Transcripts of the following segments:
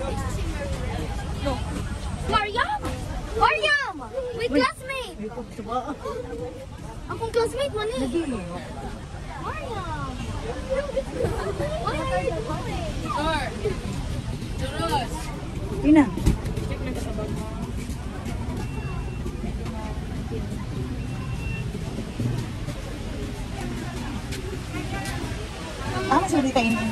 No. Mariam! Mariam! My classmate! Akong classmate man eh. Mariam! What are you doing? Sir! Juros! Ina. Check na sa bag mo. Ano sa dito ini?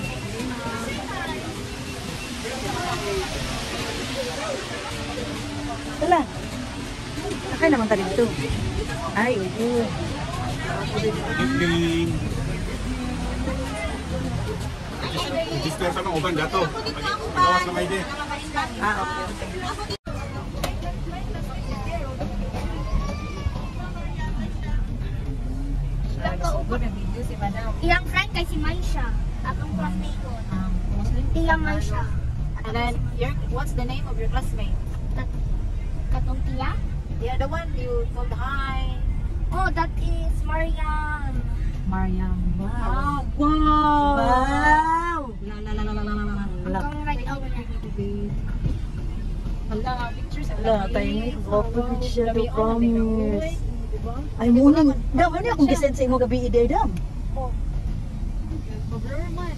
Wala. Akay naman tadi dito. Ay, oo. Evening. Register sa mga uban dato. Pagawas na may di. Ah, okay. Iyang friend kay si Maisha. Akong classmate ko. Iyang Maisha. And then, what's the name of your classmate? Katong Tia? Yeah, the one you told hi. Oh, that is Mariam. Mariam. Wow. Wow! La la la la la la la la. Hanggang right over na. Hala, pictures. Wala, tayo ngayon. Opo, siya to promise. Ay, munang. Dam, ano akong gisend sa imo gabi ide, Dam? Blur man.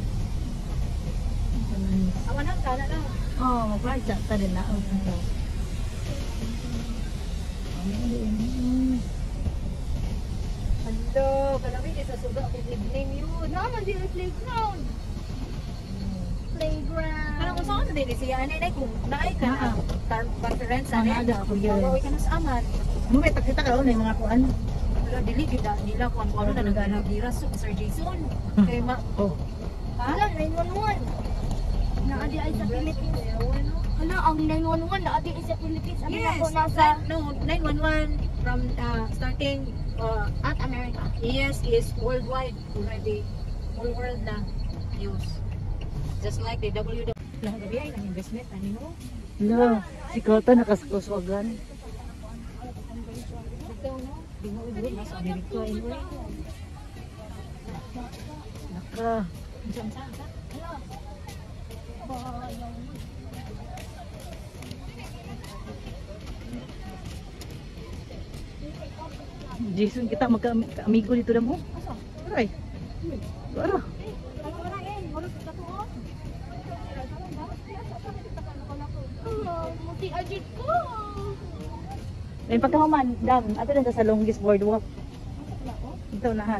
Awanan ka na lang. Oh, magpahit sa rin na. Hello, kalami sa suga ko evening yun. Naman din ang playground. Playground. Parang kung saan din siya anay kung naay ka na conference Ah, ani. naada ako, yes. Bawi ka na sa aman. Ano may pagkita ka na yung mga kuan? Wala dili kita nila kung ano na nag-gira so Sir Jason. Kay ma Oh. Hala, 911. Naadi ay sa Philippines. Hala, ang 911 naadi ay sa Philippines. Ano na Yes, po nasa no 911 from starting at America. yes is worldwide already. Whole world na use. Just like the WW. Lang gabi ay ang investment ani no. Wala, si Kota nakaskuswagan. Ito no. Di mo ibig mas Amerika anyway. Naka. Diyan sa. Jason, kita magka-amigo dito na mo. Aray. Ara. Muti ajit ko. May pagkahuman, Dam. Ato na sa longest boardwalk. Ito unahan.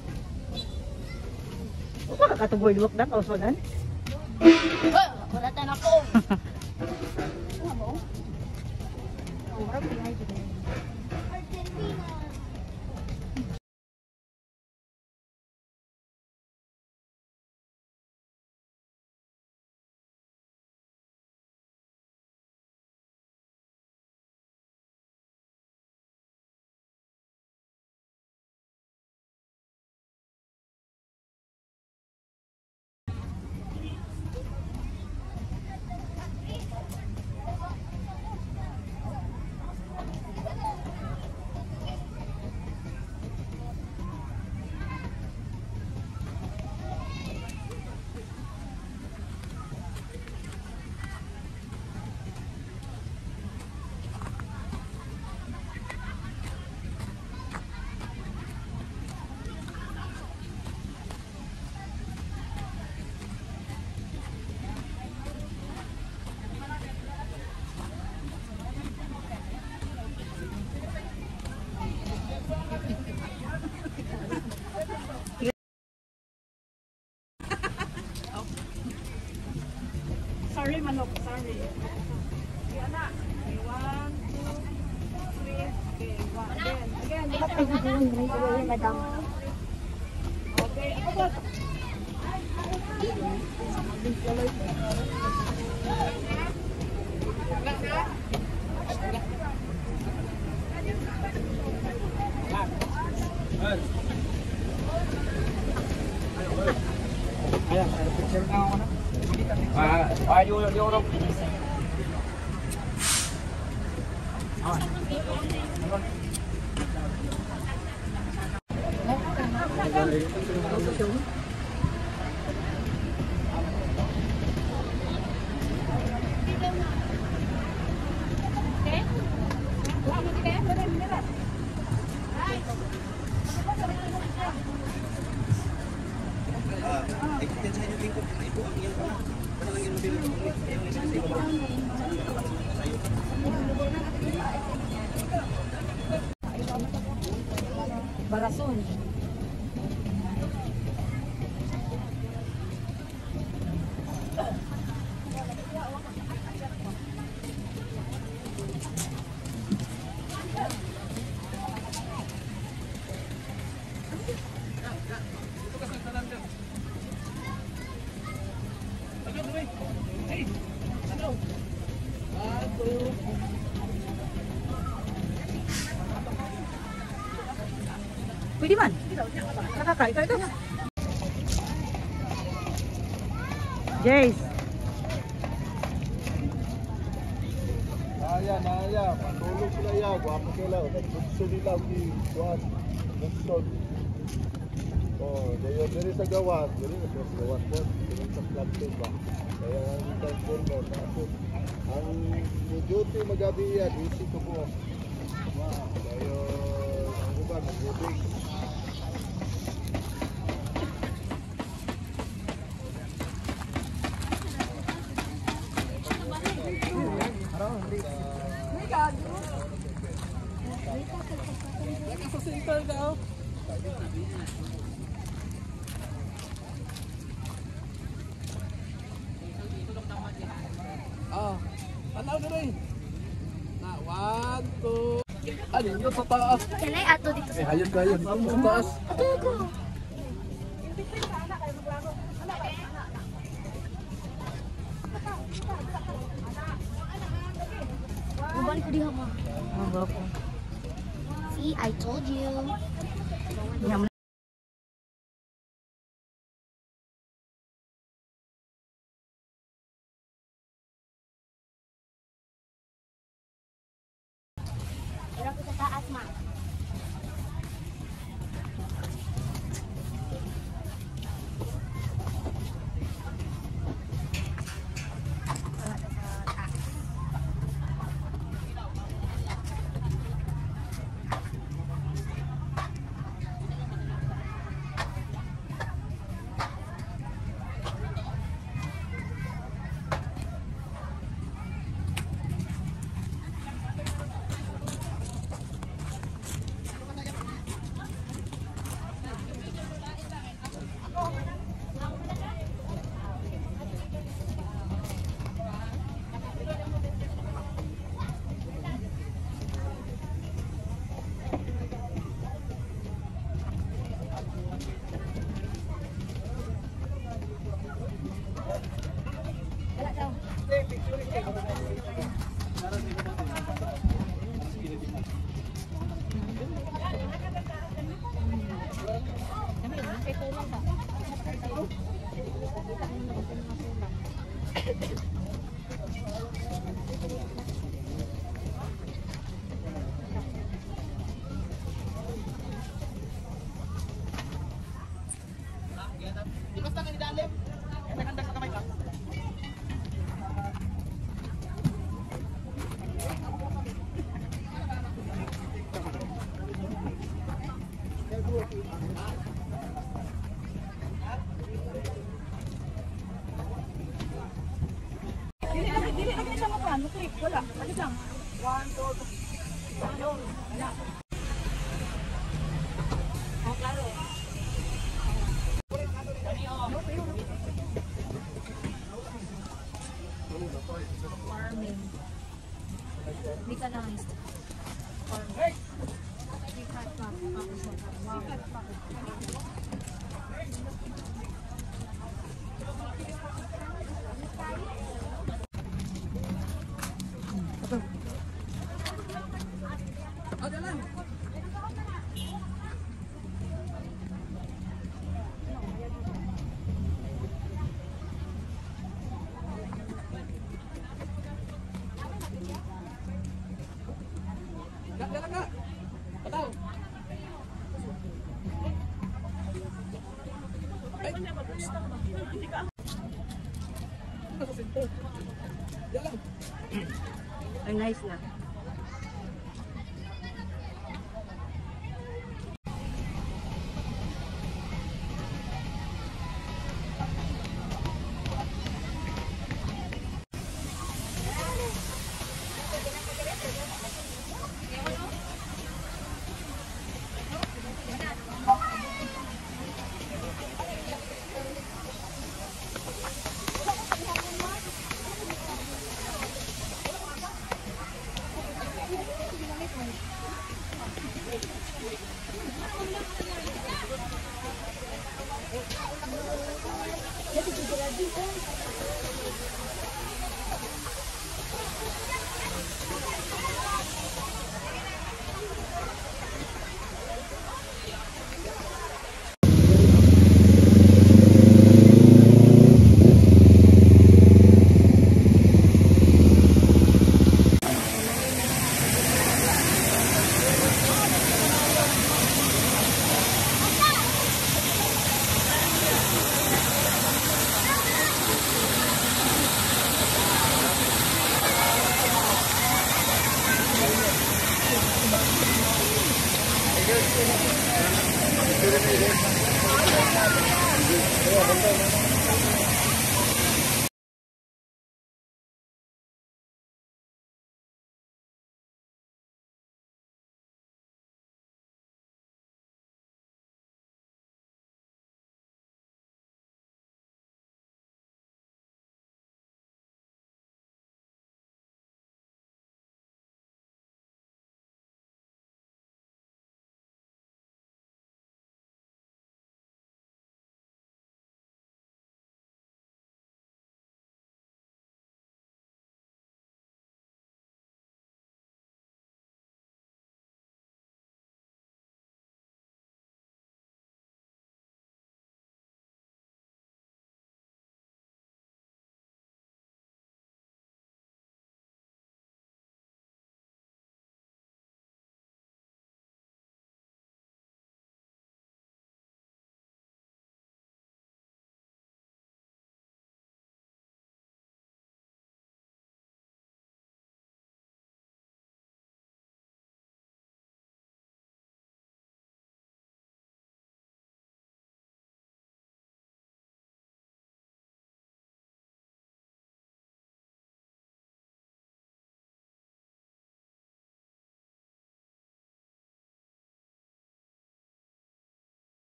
Wala ka ka boardwalk na, kauswagan? Wala tayo na po. Oh, wala pinay dito. Argentina. Sorry manok, sorry. Yan na. 1, 2, 3. Okay, 1. Again. Madam. Okay, abot. Pwede man. Nakaka, ito. Jace. Naya, patulog sila ya, guwapo sila, nagbukso nila di buwan, bukso. Oh, diri sa gawas, diri sa gawas po, diri sa platform ba. Kaya ang platform mo, tapos ang duty magabi ya, duty ko po. Kaya ang uban, nag-duty. Tanaw na rin. Na, 1, 2. Ano yun sa taas? Kaya ato dito Eh, hayun kayo. Dito sa taas. Ato. Uban ko diha ma. Ang gwapo. See, I told you. Pero ko sa taas ma. Mechanized. Ay, nice na. Kaya, bantay na.